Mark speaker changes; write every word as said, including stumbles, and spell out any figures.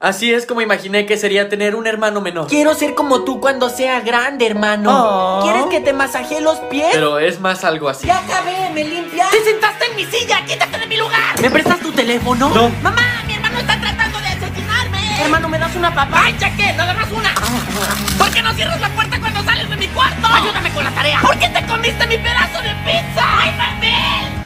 Speaker 1: Así es como imaginé que sería tener un hermano menor.
Speaker 2: Quiero ser como tú cuando sea grande, hermano.
Speaker 1: Oh.
Speaker 2: ¿Quieres que te masajee los pies?
Speaker 1: Pero es más algo así.
Speaker 2: Ya acabé, ¿me limpias?
Speaker 3: ¡Te sentaste en mi silla! ¡Quítate de mi lugar!
Speaker 2: ¿Me prestas tu teléfono?
Speaker 1: No.
Speaker 3: ¡Mamá! ¡Mi hermano está tratando de asesinarme!
Speaker 2: Hermano, ¿me das una papa?
Speaker 3: ¡Ay, ya que! ¡Nada más una! ¿Por qué no cierras la puerta cuando sales de mi cuarto? ¡Ayúdame con la tarea! ¿Por qué te comiste mi pedazo de pizza? ¡Ay, papel!